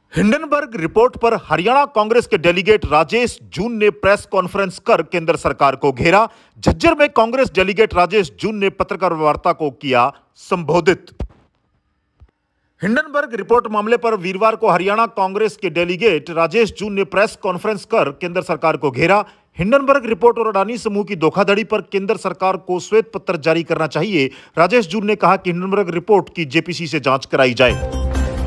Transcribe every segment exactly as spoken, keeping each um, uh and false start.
Hindenburg report पर हरियाणा कांग्रेस के delegate Rajesh जून ने प्रेस कॉन्फ्रेंस कर केंद्र सरकार को घेरा। झज्जर में कांग्रेस डेलीगेट राजेश जून ने पत्रकार वार्ता को किया संबोधित। हिंडनबर्ग रिपोर्ट मामले पर वीरवार को हरियाणा कांग्रेस के डेलीगेट राजेश जून ने प्रेस कॉन्फ्रेंस कर केंद्र सरकार को घेरा। हिंडनबर्ग रिपोर्ट और अडानी समूह की धोखाधड़ी पर केंद्र सरकार को श्वेत पत्र जारी करना चाहिए। राजेश जून ने कहा कि हिंडनबर्ग रिपोर्ट की जेपीसी से जांच कराई जाए।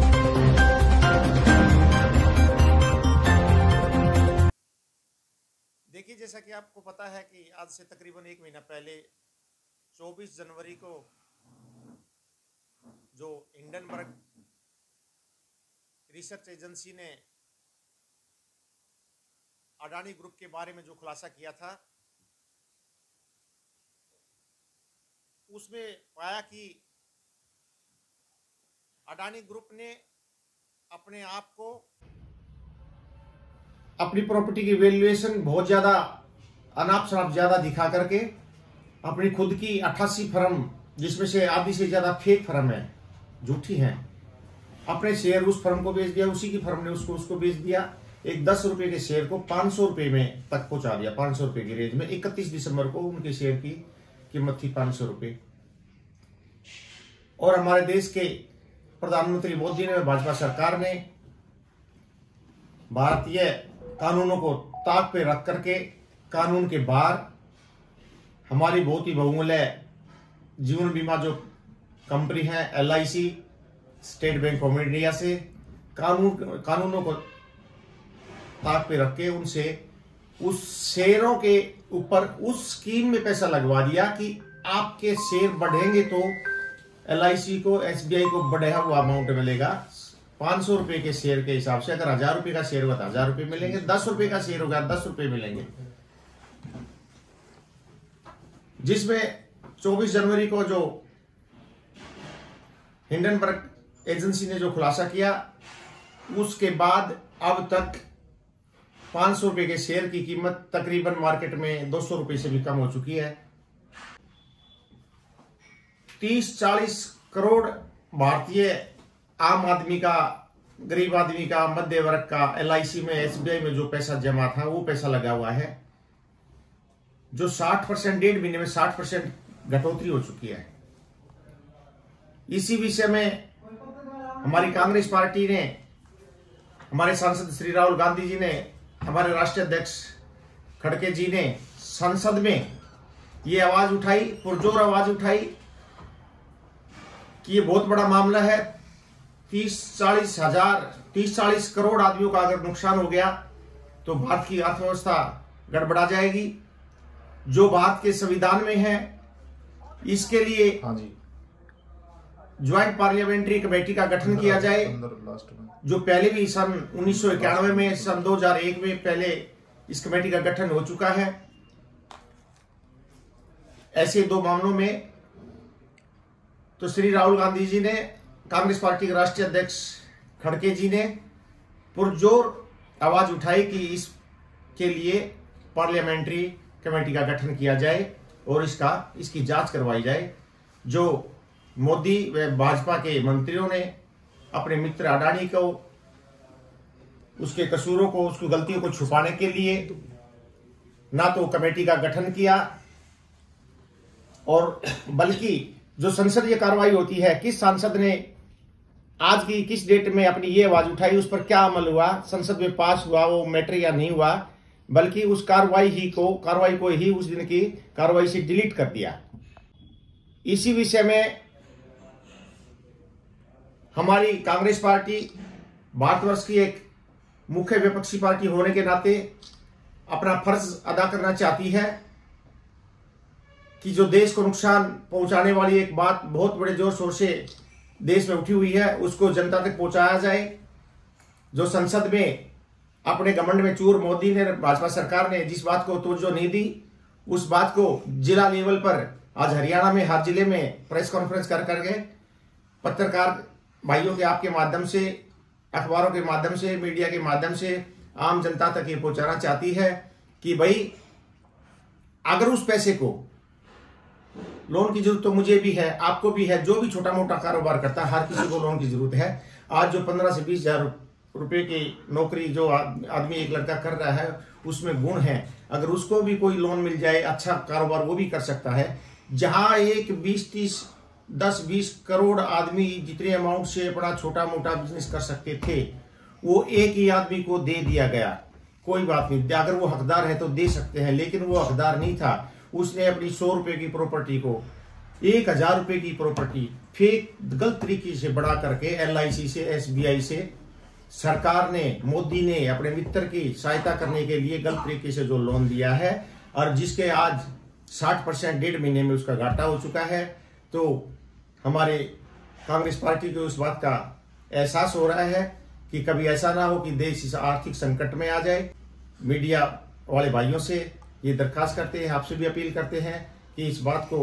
देखिए, जैसा कि आपको पता है कि आज से तकरीबन एक महीना पहले चौबीस जनवरी को जो हिंडनबर्ग रिसर्च एजेंसी ने अडानी ग्रुप के बारे में जो खुलासा किया था, उसमें पाया कि अडानी ग्रुप ने अपने आप को अपनी प्रॉपर्टी की वैल्यूएशन बहुत ज़्यादा अनाप शनाप ज़्यादा दिखा करके अपनी खुद की अट्ठासी फर्म, जिसमें से आधी से ज़्यादा फेक फर्म है, झूठी हैं, अपने शेयर उस फर्म को बेच दिया, उसी की फर्म ने उसको उसको बेच दिया। एक दस रुपए के शेयर को पाँच सौ रुपये में तक पहुंचा दिया, पाँच सौ रुपये की रेंज में। इकतीस दिसंबर को उनके शेयर की कीमत थी पाँच सौ रुपये। और हमारे देश के प्रधानमंत्री मोदी ने, भाजपा सरकार ने भारतीय कानूनों को ताक पे रख करके कानून के बाहर हमारी बहुत ही बहुमूल्य जीवन बीमा जो कंपनी है L I C, state bank of India से कानून कानूनों को ताक पे रख के उनसे उस शेयरों के ऊपर उस स्कीम में पैसा लगवा दिया कि आपके शेयर बढ़ेंगे तो एल आई सी को, एस बी आई को बढ़ा हुआ अमाउंट मिलेगा। पाँच सौ रुपए के शेयर के हिसाब से अगर हजार रुपए का शेयर हुआ तो हजार रुपए मिलेंगे, दस रुपए का शेयर होगा दस रुपए मिलेंगे। जिसमें चौबीस जनवरी को जो हिंडनबर्ग एजेंसी ने जो खुलासा किया, उसके बाद अब तक पाँच सौ रुपए के शेयर की कीमत तकरीबन मार्केट में दो सौ रुपए से भी कम हो चुकी है। तीस चालीस करोड़ भारतीय आम आदमी का, गरीब आदमी का, मध्य वर्ग का एल आई सी में, एस बी आई में जो पैसा जमा था वो पैसा लगा हुआ है, जो साठ परसेंट डेढ़ महीने में साठ परसेंट घटोतरी हो चुकी है। इसी विषय में हमारी कांग्रेस पार्टी ने, हमारे सांसद श्री राहुल गांधी जी ने, हमारे राष्ट्रीय अध्यक्ष खड़गे जी ने संसद में ये आवाज उठाई, पुरजोर आवाज उठाई कि ये बहुत बड़ा मामला है। तीस चालीस हजार तीस चालीस करोड़ आदमियों का अगर नुकसान हो गया तो भारत की अर्थव्यवस्था गड़बड़ा जाएगी। जो भारत के संविधान में है, इसके लिए हाँ जी ज्वाइंट पार्लियामेंट्री कमेटी का गठन किया जाए, जो पहले भी सन उन्नीस सौ इक्यानवे में, सन दो हजार एक में पहले इस कमेटी का गठन हो चुका है। ऐसे दो मामलों में तो श्री राहुल गांधी जी ने, कांग्रेस पार्टी के राष्ट्रीय अध्यक्ष खड़गे जी ने पुरजोर आवाज उठाई कि इसके लिए पार्लियामेंट्री कमेटी का गठन किया जाए और इसका इसकी जांच करवाई जाए। जो मोदी व भाजपा के मंत्रियों ने अपने मित्र अडानी को, उसके कसूरों को, उसकी गलतियों को छुपाने के लिए ना तो कमेटी का गठन किया, और बल्कि जो संसदीय कार्रवाई होती है, किस सांसद ने आज की किस डेट में अपनी ये आवाज उठाई, उस पर क्या अमल हुआ, संसद में पास हुआ वो मैटर या नहीं हुआ, बल्कि उस कार्रवाई ही को कार्रवाई को ही उस दिन की कार्रवाई से डिलीट कर दिया। इसी विषय में हमारी कांग्रेस पार्टी भारतवर्ष की एक मुख्य विपक्षी पार्टी होने के नाते अपना फर्ज अदा करना चाहती है कि जो देश को नुकसान पहुंचाने वाली एक बात बहुत बड़े जोर शोर से देश में उठी हुई है, उसको जनता तक पहुंचाया जाए। जो संसद में अपने घमंड में चूर मोदी ने, भाजपा सरकार ने जिस बात को तवज्जो नहीं दी, उस बात को जिला लेवल पर आज हरियाणा में हर जिले में प्रेस कॉन्फ्रेंस कर करके पत्रकार भाइयों के आपके माध्यम से, अखबारों के माध्यम से, मीडिया के माध्यम से आम जनता तक ये पहुंचाना चाहती है कि भाई अगर उस पैसे को, लोन की जरूरत तो मुझे भी है, आपको भी है, जो भी छोटा मोटा कारोबार करता है हर किसी को लोन की जरूरत है। आज जो पंद्रह से बीस हजार रुपए की नौकरी जो आदमी एक लड़का कर रहा है उसमें गुण है, अगर उसको भी कोई लोन मिल जाए, अच्छा कारोबार वो भी कर सकता है। जहां एक बीस तीस दस बीस करोड़ आदमी जितने अमाउंट से अपना छोटा मोटा बिजनेस कर सकते थे, वो एक ही आदमी को दे दिया गया। कोई बात नहीं, अगर वो हकदार है तो दे सकते हैं, लेकिन वो हकदार नहीं था। उसने अपनी सौ रुपए की प्रॉपर्टी को एक हजार रुपए की प्रॉपर्टी फेक गलत तरीके से बढ़ा करके एल आई सी से, एस बी आई से, सरकार ने, मोदी ने अपने मित्र की सहायता करने के लिए गलत तरीके से जो लोन दिया है, और जिसके आज साठ परसेंट डेढ़ महीने में उसका घाटा हो चुका है। तो हमारे कांग्रेस पार्टी को उस बात का एहसास हो रहा है कि कभी ऐसा ना हो कि देश इस आर्थिक संकट में आ जाए। मीडिया वाले भाइयों से ये दरखास्त करते हैं, आपसे भी अपील करते हैं कि इस बात को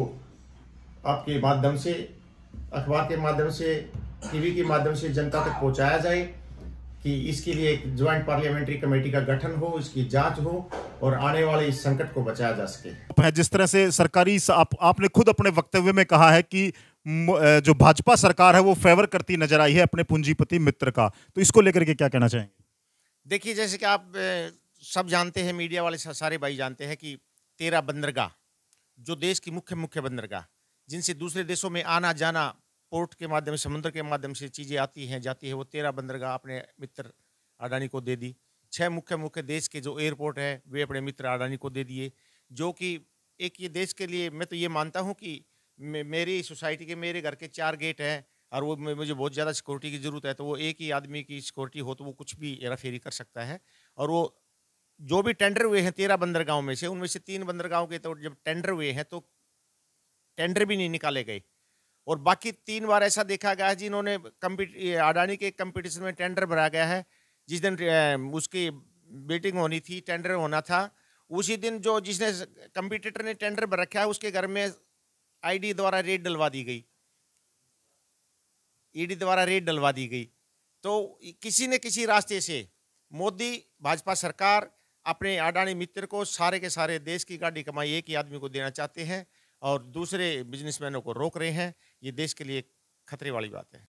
आपके माध्यम से, अखबार के माध्यम से, टीवी के माध्यम से जनता तक पहुंचाया जाए कि इसके लिए एक ज्वाइंट पार्लियामेंट्री कमेटी का गठन हो, इसकी जांच हो और आने वाले इस संकट को बचाया जा सके। जिस तरह से सरकारी आप, आपने खुद अपने वक्तव्य में कहा है कि जो भाजपा सरकार है वो फेवर करती नजर आई है अपने पूंजीपति मित्र का, तो इसको लेकर के क्या कहना चाहेंगे? देखिए, जैसे कि आप सब जानते हैं, मीडिया वाले सारे भाई जानते हैं कि तेरह बंदरगाह जो देश की मुख्य मुख्य बंदरगाह जिनसे दूसरे देशों में आना जाना पोर्ट के माध्यम से, समुद्र के माध्यम से चीज़ें आती हैं जाती है, वो तेरह बंदरगाह अपने मित्र अडानी को दे दी। छह मुख्य मुख्य देश के जो एयरपोर्ट है वे अपने मित्र अडानी को दे दिए, जो कि एक ये देश के लिए, मैं तो ये मानता हूँ कि मे, मेरी सोसाइटी के, मेरे घर के चार गेट हैं और वो मुझे बहुत ज़्यादा सिक्योरिटी की ज़रूरत है, तो वो एक ही आदमी की सिक्योरिटी हो तो वो कुछ भी हेरा फेरी कर सकता है। और वो जो भी टेंडर हुए हैं तेरह बंदरगाहों में से, उनमें से तीन बंदरगाहों के तो जब टेंडर हुए हैं तो टेंडर भी नहीं निकाले गए, और बाकी तीन बार ऐसा देखा गया है जिन्होंने अडानी के कंपटीशन में टेंडर भरा गया है। जिस दिन उसकी मीटिंग होनी थी, टेंडर होना था, उसी दिन जो जिसने कंपटीटर ने टेंडर भर रखा है उसके घर में आईडी द्वारा रेड डलवा दी गई, ईडी द्वारा रेड डलवा दी गई। तो किसी न किसी रास्ते से मोदी भाजपा सरकार अपने अडानी मित्र को सारे के सारे देश की गाड़ी कमाई एक ही आदमी को देना चाहते हैं और दूसरे बिजनेसमैनों को रोक रहे हैं। ये देश के लिए खतरे वाली बात है।